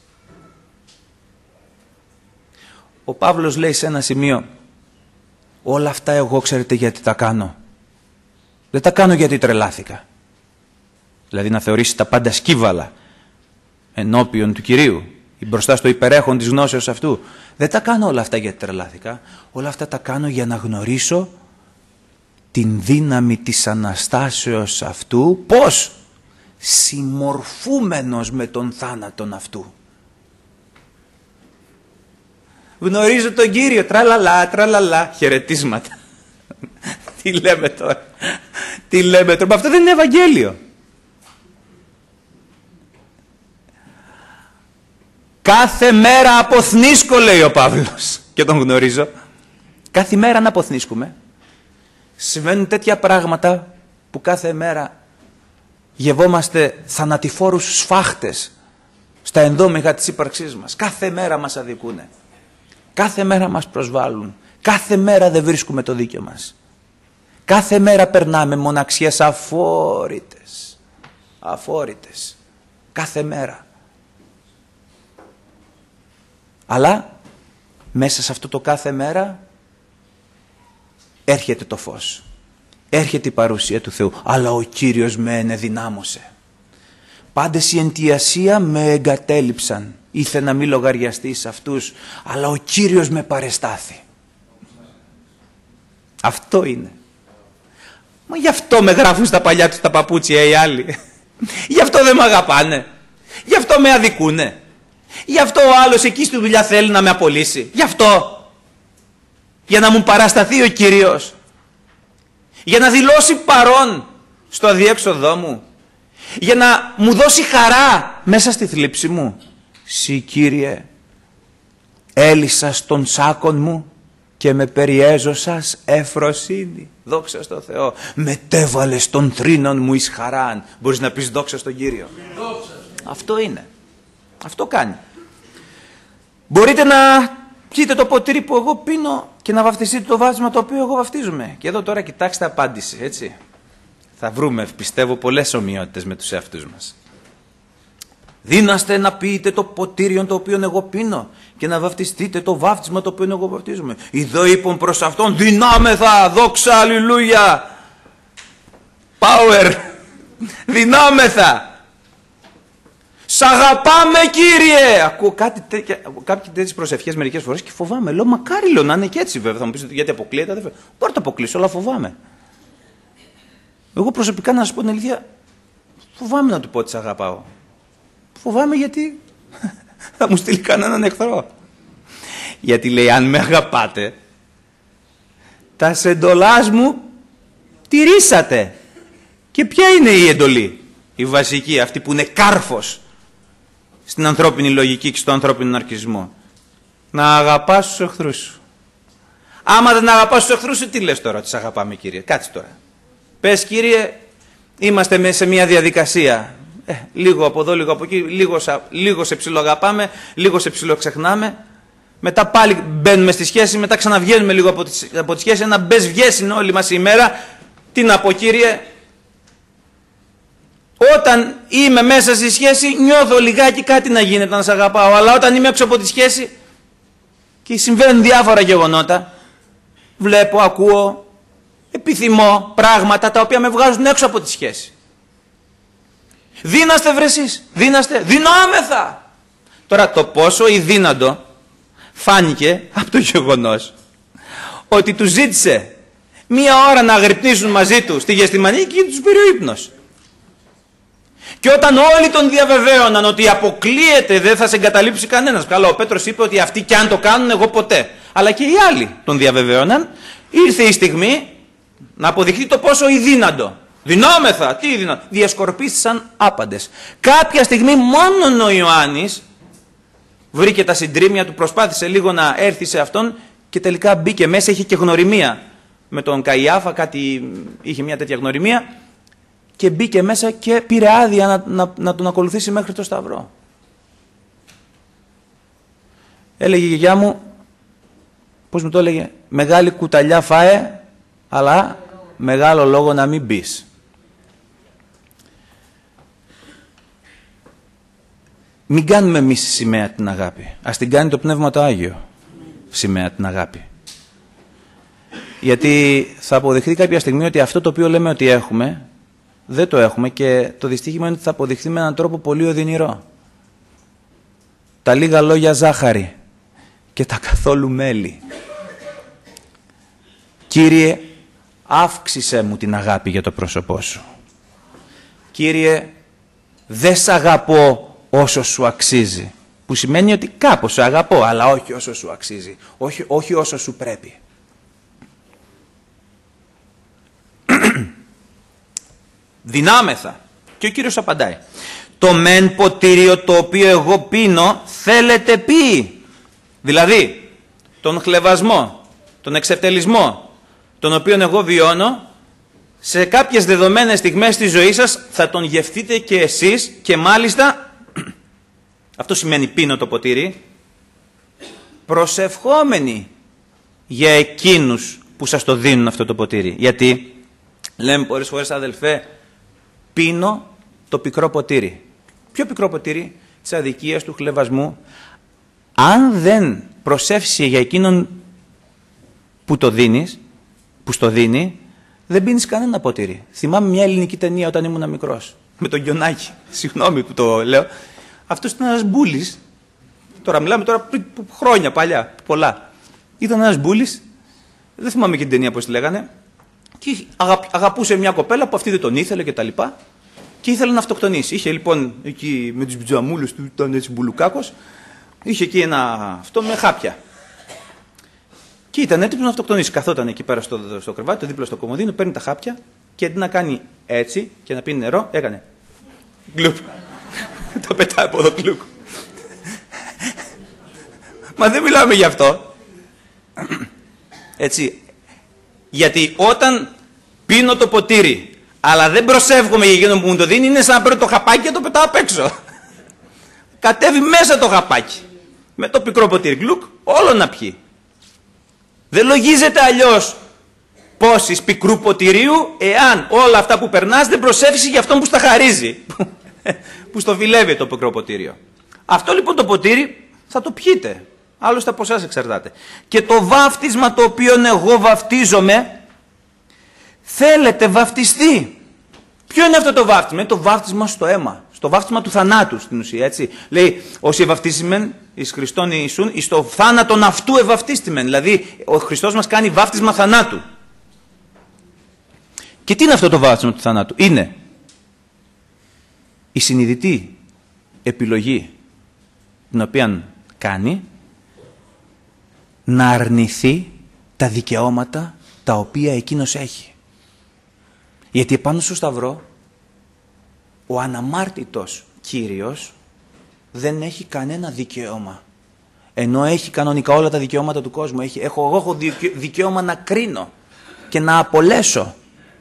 Ο Παύλος λέει σε ένα σημείο, όλα αυτά εγώ ξέρετε γιατί τα κάνω. Δεν τα κάνω γιατί τρελάθηκα. Δηλαδή να θεωρήσει τα πάντα σκύβαλα ενώπιον του Κυρίου ή μπροστά στο υπερέχον της γνώσεως αυτού. Δεν τα κάνω όλα αυτά γιατί τρελάθηκα. Όλα αυτά τα κάνω για να γνωρίσω την δύναμη της Αναστάσεως αυτού. Πώς? Συμμορφούμενος με τον θάνατον αυτού. Γνωρίζω τον Κύριο, τραλαλά, τραλαλά, χαιρετίσματα. Τι λέμε τώρα, τι λέμε τώρα, αυτό δεν είναι Ευαγγέλιο. Κάθε μέρα αποθνίσκω, λέει ο Παύλος, και τον γνωρίζω. Κάθε μέρα να αποθνίσκουμε. Συμβαίνουν τέτοια πράγματα που κάθε μέρα γευόμαστε θανατηφόρους σφάχτες στα ενδόμηγα της ύπαρξής μας. Κάθε μέρα μας αδικούνε. Κάθε μέρα μας προσβάλλουν. Κάθε μέρα δεν βρίσκουμε το δίκιο μας. Κάθε μέρα περνάμε μοναξιές αφόρητες. Αφόρητες. Κάθε μέρα. Αλλά μέσα σε αυτό το κάθε μέρα έρχεται το φως. Έρχεται η παρουσία του Θεού. Αλλά ο Κύριος με ενεδυνάμωσε. Πάντες η εντιασία με εγκατέλειψαν. ήθε να μην λογαριαστεί σε αυτούς, αλλά ο Κύριος με παρεστάθη. Αυτό είναι. Μα γι' αυτό με γράφουν στα παλιά τους τα παπούτσια οι άλλοι. Γι' αυτό δεν με αγαπάνε. Γι' αυτό με αδικούνε. Γι' αυτό ο άλλος εκεί στη δουλειά θέλει να με απολύσει. Γι' αυτό. Για να μου παρασταθεί ο Κύριος. Για να δηλώσει παρόν στο αδιέξοδό μου. Για να μου δώσει χαρά μέσα στη θλίψη μου. Συ, Κύριε, έλυσας των σάκων μου και με περιέζωσας ευφροσύνη. Δόξα στο Θεό. Μετέβαλες των θρήνων μου εις χαράν. Μπορείς να πεις δόξα στον Κύριο. Αυτό είναι. Αυτό κάνει. Μπορείτε να πιείτε το ποτήρι που εγώ πίνω και να βαφτιστείτε το βάφτισμα το οποίο εγώ βαφτίζομαι. Και εδώ τώρα κοιτάξτε απάντηση, έτσι. Θα βρούμε, πιστεύω, πολλές ομοιότητες με τους εαυτούς μας. Δύναστε να πείτε το ποτήριον το οποίο εγώ πίνω και να βαφτιστείτε το βάφτισμα το οποίο εγώ βαφτίζομαι. Ιδώ είπων προς αυτόν, δυνάμεθα, δόξα, αλληλούια. Power, δυνάμεθα. Σ' αγαπάμε, Κύριε! Ακούω κάποιες τέτοιες προσευχές μερικές φορές και φοβάμαι. Λέω, μακάρι λέω να είναι και έτσι βέβαια. Θα μου πεις γιατί αποκλείεται. Δεν μπορώ να το αποκλείσω, αλλά φοβάμαι. Εγώ προσωπικά να σας πω την αλήθεια, φοβάμαι να του πω ότι σ' αγαπάω. Φοβάμαι γιατί θα μου στείλει κανέναν εχθρό. Γιατί λέει, αν με αγαπάτε, τα εντολάς μου τηρήσατε. Και ποια είναι η εντολή? Η βασική, αυτή που είναι κάρφος στην ανθρώπινη λογική και στον ανθρώπινο ναρκισμό. Να αγαπάς τους εχθρούς σου. Άμα δεν αγαπάς τους εχθρούς σου, τι λες τώρα ότι σ' αγαπάμε, Κύριε? Κάτσε τώρα. Πες, Κύριε, είμαστε σε μια διαδικασία. Λίγο από εδώ, λίγο από εκεί, λίγο σε ψιλοαγαπάμε, λίγο σε ψιλοξεχνάμε. Μετά πάλι μπαίνουμε στη σχέση, μετά ξαναβγαίνουμε λίγο από τη σχέση. Ένα μπες βγες είναι όλη μας η ημέρα. Τι να πω, Κύριε? Όταν είμαι μέσα στη σχέση νιώθω λιγάκι κάτι να γίνεται, να σε αγαπάω. Αλλά όταν είμαι έξω από τη σχέση και συμβαίνουν διάφορα γεγονότα, βλέπω, ακούω, επιθυμώ πράγματα τα οποία με βγάζουν έξω από τη σχέση. Δύναστε βρε εσείς, δύναστε, δυνάμεθα. Τώρα το πόσο ειδύνατο φάνηκε από το γεγονός ότι του ζήτησε μία ώρα να αγρυπνήσουν μαζί του στη Γεστημανή και τους πήρε ο ύπνος. Και όταν όλοι τον διαβεβαίωναν ότι αποκλείεται, δεν θα σε εγκαταλείψει κανένας. Καλά, ο Πέτρος είπε ότι αυτοί κι αν το κάνουν, εγώ ποτέ. Αλλά και οι άλλοι τον διαβεβαίωναν. Ήρθε η στιγμή να αποδειχθεί το πόσο ειδύνατο. Δυνάμεθα, τι δυνατό. Διασκορπίστησαν άπαντες. Κάποια στιγμή μόνο ο Ιωάννης βρήκε τα συντρίμμια του, προσπάθησε λίγο να έρθει σε αυτόν και τελικά μπήκε μέσα. Είχε και γνωριμία με τον Καϊάφα, είχε μια τέτοια γνωριμία. Και μπήκε μέσα και πήρε άδεια να τον ακολουθήσει μέχρι το Σταυρό. Έλεγε η γιαγιά μου, πώς μου το έλεγε, μεγάλη κουταλιά φάε, αλλά μεγάλο λόγο να μην μπεις. Μην κάνουμε εμείς σημαία την αγάπη. Ας την κάνει το Πνεύμα το Άγιο σημαία την αγάπη. Γιατί θα αποδειχθεί κάποια στιγμή ότι αυτό το οποίο λέμε ότι έχουμε, δεν το έχουμε και το δυστύχημα είναι ότι θα αποδειχθεί με έναν τρόπο πολύ οδυνηρό. Τα λίγα λόγια ζάχαρη και τα καθόλου μέλι. Κύριε, αύξησέ μου την αγάπη για το πρόσωπό σου. Κύριε, δεν σ' αγαπώ όσο σου αξίζει. Που σημαίνει ότι κάπως σε αγαπώ, αλλά όχι όσο σου αξίζει. Όχι όσο σου πρέπει. Δυνάμεθα. Και ο Κύριος απαντάει. Το μεν ποτήριο το οποίο εγώ πίνω θέλετε πει. Δηλαδή, τον χλευασμό, τον εξευτελισμό, τον οποίο εγώ βιώνω, σε κάποιες δεδομένες στιγμές της ζωής σας θα τον γευτείτε και εσείς και μάλιστα, αυτό σημαίνει πίνω το ποτήρι, προσευχόμενοι για εκείνους που σας το δίνουν αυτό το ποτήρι. Γιατί, λέμε πολλές φορές αδελφέ, πίνω το πικρό ποτήρι. Ποιο πικρό ποτήρι? Της αδικίας, του χλευασμού. Αν δεν προσεύσεις για εκείνον που το δίνεις, που στο δίνει, δεν πίνεις κανένα ποτήρι. Θυμάμαι μια ελληνική ταινία όταν ήμουν μικρός, με τον Γιονάκη, συγγνώμη που το λέω. Αυτός ήταν ένας μπούλης Τώρα μιλάμε τώρα πριν χρόνια παλιά, πολλά. Ήταν ένας μπούλης, δεν θυμάμαι και την ταινία πώς τη λέγανε, και αγαπούσε μια κοπέλα που αυτή δεν τον ήθελε κτλ. Και ήθελε να αυτοκτονήσει. Είχε λοιπόν εκεί με τις πιτζαμούλες του, ήταν έτσι μπουλουκάκος, είχε εκεί ένα αυτό με χάπια. Και ήταν έτοιμος να αυτοκτονήσει. Καθόταν εκεί πέρα στο κρεβάτι, δίπλα στο κομμωδίνο, παίρνει τα χάπια και αντί να κάνει έτσι και να πίνει νερό, έκανε γκλουπ. Το πετάει από εδώ γκλουπ. Μα δεν μιλάμε γι' αυτό. Έτσι. Γιατί όταν πίνω το ποτήρι, αλλά δεν προσεύχομαι για εκείνον που μου το δίνει, είναι σαν να παίρνω το χαπάκι και το πετάω απ' έξω. Κατέβει μέσα το χαπάκι. Με το πικρό ποτήρι. Γκλουκ, όλο να πιει. Δεν λογίζεται αλλιώς πόσης πικρού ποτηρίου, εάν όλα αυτά που περνάς δεν προσεύχεσαι για αυτόν που στα χαρίζει. Που στο φιλεύει το πικρό ποτήριο. Αυτό λοιπόν το ποτήρι θα το πιείτε. Άλλωστε από εσάς εξαρτάται. Και το βάφτισμα το οποίο εγώ βαφτίζομαι, θέλετε βαφτιστεί. Ποιο είναι αυτό το βάφτισμα? Είναι το βάφτισμα στο αίμα. Στο βάφτισμα του θανάτου στην ουσία, έτσι. Λέει, όσοι ευαυτίστημεν εις Χριστόν Ιησούν, εις το θάνατον αυτού ευαυτίστημεν. Δηλαδή, ο Χριστός μας κάνει βάφτισμα θανάτου. Και τι είναι αυτό το βάφτισμα του θανάτου? Είναι η συνειδητή επιλογή την οποία κάνει να αρνηθεί τα δικαιώματα τα οποία εκείνος έχει. Γιατί επάνω στο Σταυρό ο αναμάρτητος Κύριος δεν έχει κανένα δικαίωμα. Ενώ έχει κανονικά όλα τα δικαιώματα του κόσμου. Εγώ έχω δικαίωμα να κρίνω και να απολέσω.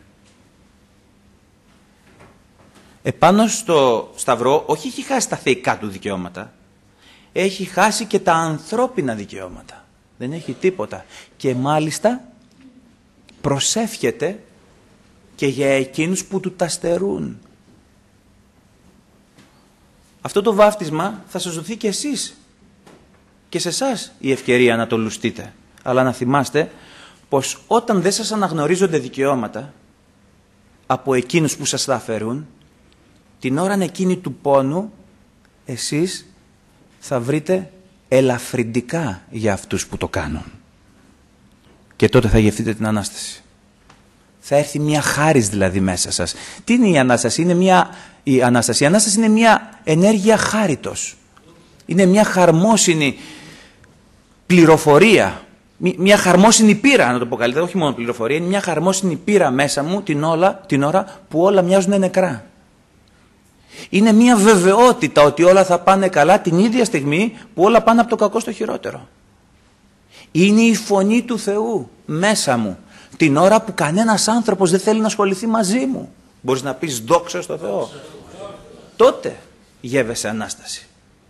Επάνω στο Σταυρό όχι έχει χάσει τα θεϊκά του δικαιώματα. Έχει χάσει και τα ανθρώπινα δικαιώματα. Δεν έχει τίποτα. Και μάλιστα προσεύχεται και για εκείνους που του τα στερούν. Αυτό το βάφτισμα θα σας δοθεί και εσείς. Και σε εσάς η ευκαιρία να το λουστείτε. Αλλά να θυμάστε πως όταν δεν σας αναγνωρίζονται δικαιώματα από εκείνους που σας τα αφαιρούν, την ώρα εκείνη του πόνου εσείς θα βρείτε ελαφρυντικά για αυτούς που το κάνουν. Και τότε θα γευτείτε την Ανάσταση. Θα έρθει μια χάρις δηλαδή μέσα σας. Τι είναι η Ανάσταση? Η Ανάσταση είναι μια ενέργεια χάριτος. Είναι μια χαρμόσυνη πληροφορία. Μια χαρμόσυνη πείρα, να το πω καλύτερα, όχι μόνο πληροφορία. Είναι μια χαρμόσυνη πείρα μέσα μου την ώρα που όλα μοιάζουν νεκρά. Είναι μια βεβαιότητα ότι όλα θα πάνε καλά την ίδια στιγμή που όλα πάνε από το κακό στο χειρότερο. Είναι η φωνή του Θεού μέσα μου την ώρα που κανένας άνθρωπος δεν θέλει να ασχοληθεί μαζί μου. Μπορείς να πεις δόξα στο Θεό. Τότε γεύεσαι Ανάσταση.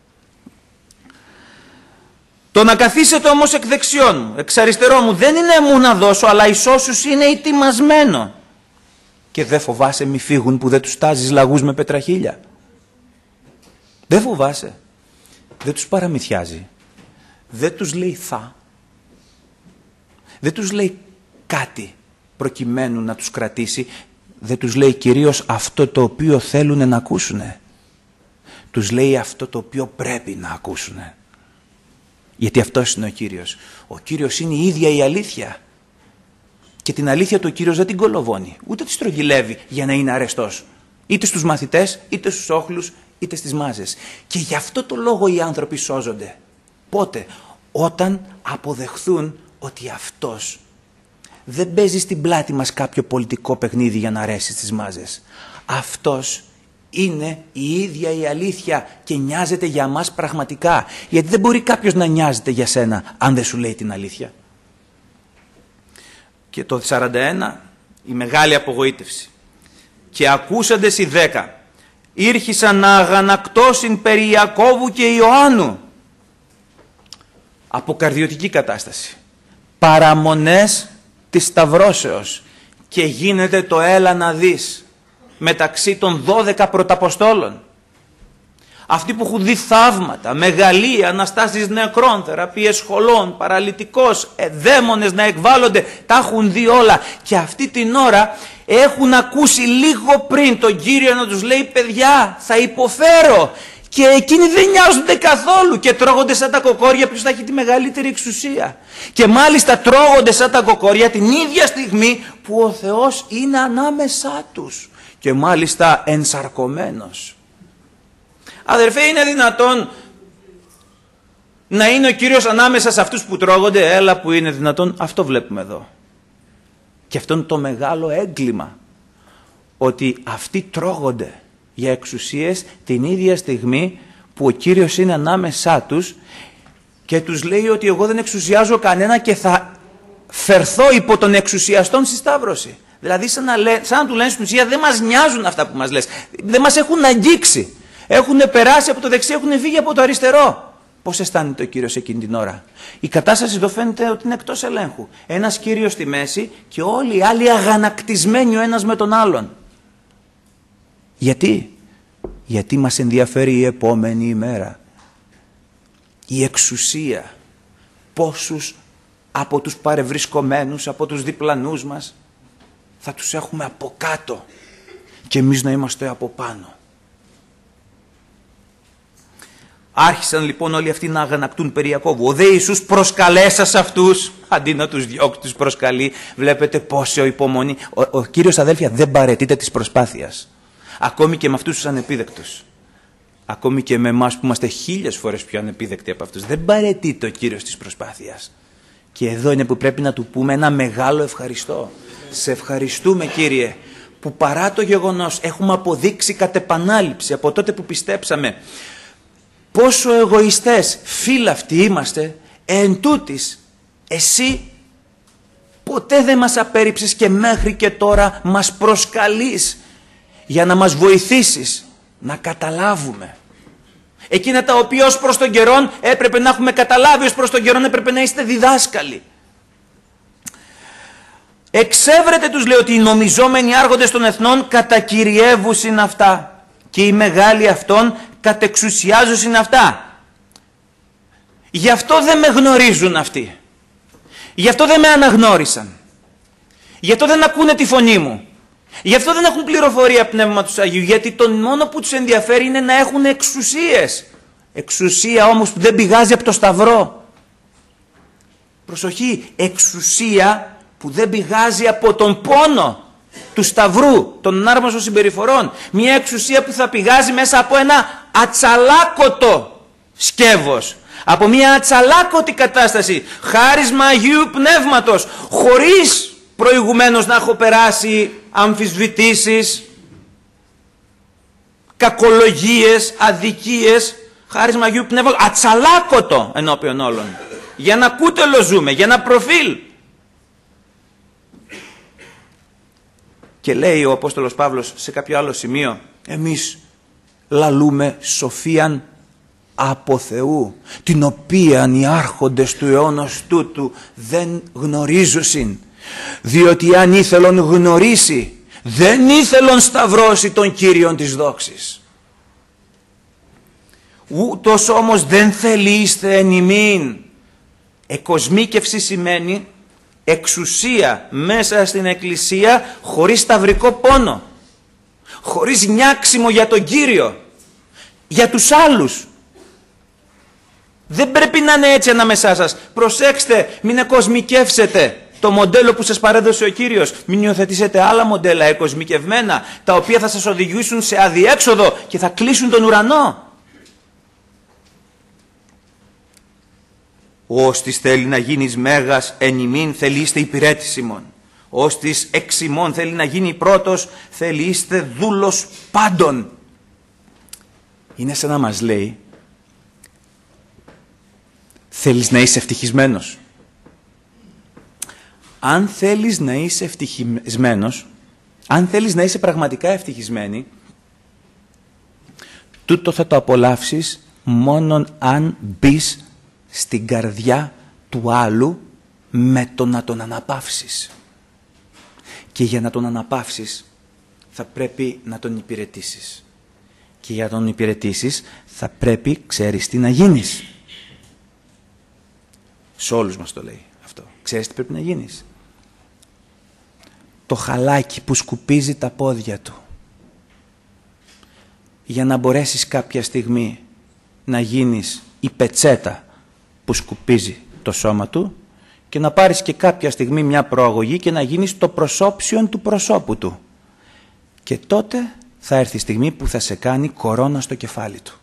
Το να καθίσετε όμως εκ δεξιών μου, εξ αριστερών μου, δεν είναι μου να δώσω, αλλά εις όσους είναι ετοιμασμένο. Και δεν φοβάσαι μη φύγουν που δεν τους τάζεις λαγούς με πετραχίλια. Δεν φοβάσαι. Δεν τους παραμυθιάζει. Δεν τους λέει θα. Δεν τους λέει κάτι προκειμένου να τους κρατήσει. Δεν τους λέει κυρίως αυτό το οποίο θέλουν να ακούσουνε. Τους λέει αυτό το οποίο πρέπει να ακούσουνε. Γιατί αυτός είναι ο Κύριος. Ο Κύριος είναι η ίδια η αλήθεια. Και την αλήθεια του ο Κύριος δεν την κολοβώνει. Ούτε τη στρογγυλεύει για να είναι αρεστός. Είτε στους μαθητές, είτε στους όχλους, είτε στις μάζες. Και γι' αυτό το λόγο οι άνθρωποι σώζονται. Πότε? Όταν αποδεχθούν ότι αυτός δεν παίζει στην πλάτη μας κάποιο πολιτικό παιχνίδι για να αρέσει στις μάζες. Αυτός είναι η ίδια η αλήθεια και νοιάζεται για μας πραγματικά. Γιατί δεν μπορεί κάποιος να νοιάζεται για σένα αν δεν σου λέει την αλήθεια. Και το 41, η μεγάλη απογοήτευση. Και ακούσαντες οι 10, ήρχισαν να αγανακτώσουν περί Ιακώβου και Ιωάννου. Αποκαρδιωτική κατάσταση. Παραμονές της σταυρώσεως. Και γίνεται το έλα να δεις μεταξύ των 12 πρωταποστόλων. Αυτοί που έχουν δει θαύματα, μεγαλεία, αναστάσεις νεκρών, θεραπείες σχολών, παραλυτικός, δαίμονες να εκβάλλονται, τα έχουν δει όλα. Και αυτή την ώρα έχουν ακούσει λίγο πριν τον Κύριο να τους λέει παιδιά θα υποφέρω. Και εκείνοι δεν νοιάζονται καθόλου και τρώγονται σαν τα κοκόρια ποιος θα έχει τη μεγαλύτερη εξουσία. Και μάλιστα τρώγονται σαν τα κοκόρια την ίδια στιγμή που ο Θεός είναι ανάμεσά τους. Και μάλιστα ενσαρκωμένος. Αδερφέ, είναι δυνατόν να είναι ο Κύριος ανάμεσα σε αυτούς που τρώγονται? Έλα που είναι δυνατόν. Αυτό βλέπουμε εδώ. Και αυτό είναι το μεγάλο έγκλημα. Ότι αυτοί τρώγονται για εξουσίες την ίδια στιγμή που ο Κύριος είναι ανάμεσά τους και τους λέει ότι εγώ δεν εξουσιάζω κανένα και θα φερθώ υπό τον εξουσιαστόν στη Σταύρωση. Δηλαδή σαν να του λένε στην ουσία δεν μας νοιάζουν αυτά που μας λες. Δεν μας έχουν αγγίξει. Έχουν περάσει από το δεξί, έχουν φύγει από το αριστερό. Πώς αισθάνεται ο Κύριος εκείνη την ώρα? Η κατάσταση εδώ φαίνεται ότι είναι εκτός ελέγχου. Ένας Κύριος στη μέση και όλοι οι άλλοι αγανακτισμένοι ο ένας με τον άλλον. Γιατί? Γιατί μας ενδιαφέρει η επόμενη ημέρα. Η εξουσία. Πόσους από τους παρευρισκομένους, από τους διπλανούς μας θα τους έχουμε από κάτω και εμείς να είμαστε από πάνω. Άρχισαν λοιπόν όλοι αυτοί να αγανακτούν περί Ιακώβου. Ο δε Ιησούς προσκαλέσας αυτούς, αντί να τους διώξει, τους προσκαλεί. Βλέπετε πόσο υπομονή. Ο Κύριος, αδέλφια, δεν παραιτείται της προσπάθειας. Ακόμη και με αυτούς τους ανεπίδεκτους. Ακόμη και με εμάς που είμαστε 1000 φορές πιο ανεπίδεκτοι από αυτούς. Δεν παραιτείται ο Κύριος της προσπάθειας. Και εδώ είναι που πρέπει να του πούμε ένα μεγάλο ευχαριστώ. Σε ευχαριστούμε, Κύριε, που παρά το γεγονός έχουμε αποδείξει κατ' επανάληψη από τότε που πιστέψαμε πόσο εγωιστές φύλαυτοι είμαστε, εν τούτης εσύ ποτέ δεν μας απέρριψες και μέχρι και τώρα μας προσκαλείς για να μας βοηθήσεις να καταλάβουμε εκείνα τα οποία ως προς τον καιρόν έπρεπε να έχουμε καταλάβει, ως προς τον καιρόν έπρεπε να είστε διδάσκαλοι. Εξέβρετε, τους λέει, ότι οι νομιζόμενοι άρχοντες των εθνών κατακυριεύουσιν αυτά και οι μεγάλοι αυτών κατεξουσιάζουσιν αυτά. Γι' αυτό δεν με γνωρίζουν αυτοί. Γι' αυτό δεν με αναγνώρισαν. Γι' αυτό δεν ακούνε τη φωνή μου. Γι' αυτό δεν έχουν πληροφορία πνεύμα του Αγίου. Γιατί το μόνο που τους ενδιαφέρει είναι να έχουν εξουσίες. Εξουσία όμως που δεν πηγάζει από το Σταυρό. Προσοχή, εξουσία που δεν πηγάζει από τον πόνο του Σταυρού, των ανάρμοστων συμπεριφορών. Μια εξουσία που θα πηγάζει μέσα από ένα ατσαλάκωτο σκεύος. Από μια ατσαλάκωτη κατάσταση. Χάρισμα Αγίου Πνεύματος. Χωρίς προηγουμένως να έχω περάσει αμφισβητήσεις, κακολογίες, αδικίες. Χάρισμα Αγίου Πνεύματος. Ατσαλάκωτο ενώπιον όλων. Για να κούτελο ζούμε, για να προφίλ. Και λέει ο Απόστολος Παύλος σε κάποιο άλλο σημείο, εμείς λαλούμε σοφίαν από Θεού, την οποίαν οι άρχοντες του αιώνος τούτου δεν γνωρίζουσιν, διότι αν ήθελον γνωρίσει, δεν ήθελον σταυρώσει τον Κύριον της δόξης. Ούτως όμως δεν θελείστε εν ημίν. Εκοσμίκευση σημαίνει εξουσία μέσα στην Εκκλησία χωρίς σταυρικό πόνο, χωρίς νιάξιμο για τον Κύριο, για τους άλλους. Δεν πρέπει να είναι έτσι ανάμεσά σας. Προσέξτε, μην εκοσμικεύσετε το μοντέλο που σας παρέδωσε ο Κύριος. Μην υιοθετήσετε άλλα μοντέλα εκοσμικευμένα, τα οποία θα σας οδηγήσουν σε αδιέξοδο και θα κλείσουν τον ουρανό. Όστις θέλει να γίνεις μέγας εν ημίν θελείστε υπηρέτησιμον. Όστις εξ ημών θέλει να γίνει πρώτος θελείστε δούλος πάντων. Είναι σαν να μας λέει, θέλεις να είσαι ευτυχισμένος? Αν θέλεις να είσαι ευτυχισμένος, αν θέλεις να είσαι πραγματικά ευτυχισμένη, τούτο θα το απολαύσεις μόνον αν μπεις στην καρδιά του άλλου με το να τον αναπαύσεις. Και για να τον αναπαύσεις θα πρέπει να τον υπηρετήσεις. Και για να τον υπηρετήσεις θα πρέπει, ξέρεις τι να γίνεις. Σε όλους μας το λέει αυτό. Ξέρεις τι πρέπει να γίνεις? Το χαλάκι που σκουπίζει τα πόδια του. για να μπορέσεις κάποια στιγμή να γίνεις η πετσέτα που σκουπίζει το σώμα του και να πάρεις και κάποια στιγμή μια προαγωγή και να γίνεις το προσώψιον του προσώπου του. Και τότε θα έρθει η στιγμή που θα σε κάνει κορώνα στο κεφάλι του.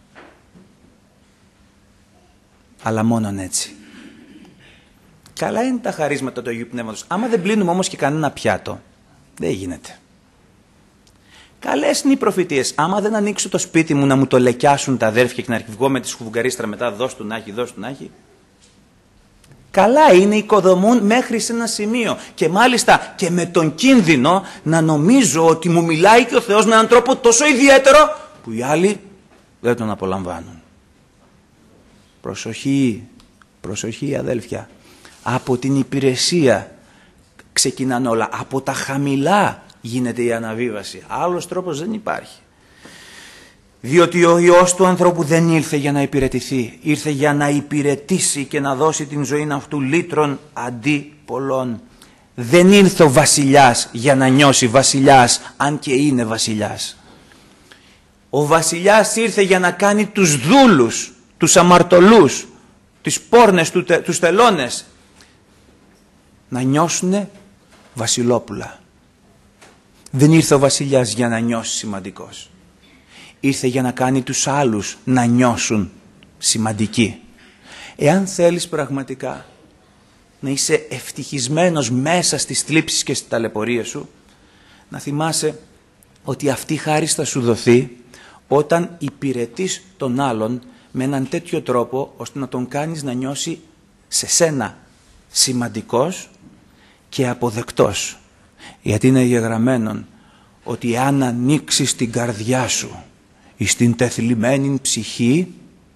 Αλλά μόνον έτσι. Καλά είναι τα χαρίσματα του Αγίου Πνεύματος. Άμα δεν πλύνουμε όμως και κανένα πιάτο, δεν γίνεται. Καλές είναι οι προφητείες. Άμα δεν ανοίξω το σπίτι μου να μου το λεκιάσουν τα αδέρφια και να βγω με τη σφουγγαρίστρα μετά, δώσ' του να έχει, δώσ' του να έχει. Καλά είναι, οικοδομούν μέχρι σε ένα σημείο. Και μάλιστα και με τον κίνδυνο να νομίζω ότι μου μιλάει και ο Θεός με έναν τρόπο τόσο ιδιαίτερο που οι άλλοι δεν τον απολαμβάνουν. Προσοχή, προσοχή αδέλφια. Από την υπηρεσία ξεκινάνε όλα. Από τα χαμηλά γίνεται η αναβίβαση. Άλλος τρόπος δεν υπάρχει. Διότι ο Υιός του ανθρώπου δεν ήρθε για να υπηρετηθεί. Ήρθε για να υπηρετήσει και να δώσει την ζωή αυτού λύτρων αντί πολλών. Δεν ήρθε ο βασιλιάς για να νιώσει βασιλιάς, αν και είναι βασιλιάς. Ο βασιλιάς ήρθε για να κάνει τους δούλους, τους αμαρτωλούς, τις πόρνες, τους τελώνες, να νιώσουν βασιλόπουλα. Δεν ήρθε ο βασιλιάς για να νιώσει σημαντικός. Ήρθε για να κάνει τους άλλους να νιώσουν σημαντικοί. Εάν θέλεις πραγματικά να είσαι ευτυχισμένος μέσα στις θλίψεις και στις ταλαιπωρίες σου, να θυμάσαι ότι αυτή η χάρη θα σου δοθεί όταν υπηρετείς τον άλλον με έναν τέτοιο τρόπο ώστε να τον κάνεις να νιώσει σε σένα σημαντικός και αποδεκτός. Γιατί είναι γεγραμμένον ότι αν ανοίξεις την καρδιά σου εις την τεθλιμμένη ψυχή,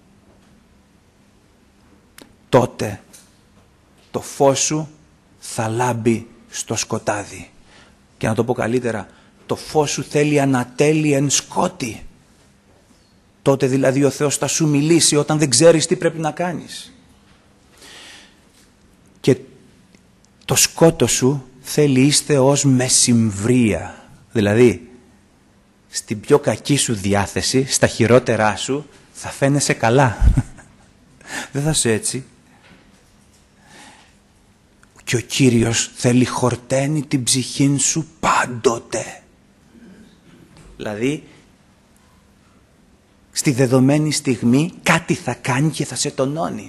τότε το φως σου θα λάμπει στο σκοτάδι. Και να το πω καλύτερα, το φως σου θέλει ανατέλει εν σκότη. Τότε δηλαδή ο Θεός θα σου μιλήσει όταν δεν ξέρεις τι πρέπει να κάνεις. Και το σκότο σου θέλει είστε ως μεσημβρία. Δηλαδή, στην πιο κακή σου διάθεση, στα χειρότερά σου, θα φαίνεσαι καλά. Δεν θα είσαι έτσι. Και ο Κύριος θέλει χορταίνει την ψυχή σου πάντοτε. Δηλαδή, στη δεδομένη στιγμή κάτι θα κάνει και θα σε τονώνει.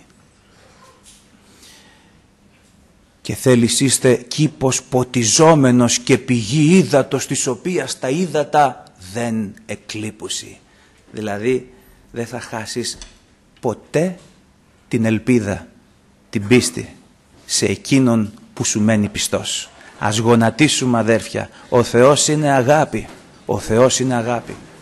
Και θέλεις είστε κήπος ποτιζόμενος και πηγή ύδατος της οποίας τα ύδατα δεν εκλείπουσι. Δηλαδή δεν θα χάσεις ποτέ την ελπίδα, την πίστη σε εκείνον που σου μένει πιστός. Ας γονατίσουμε αδέρφια, ο Θεός είναι αγάπη, ο Θεός είναι αγάπη.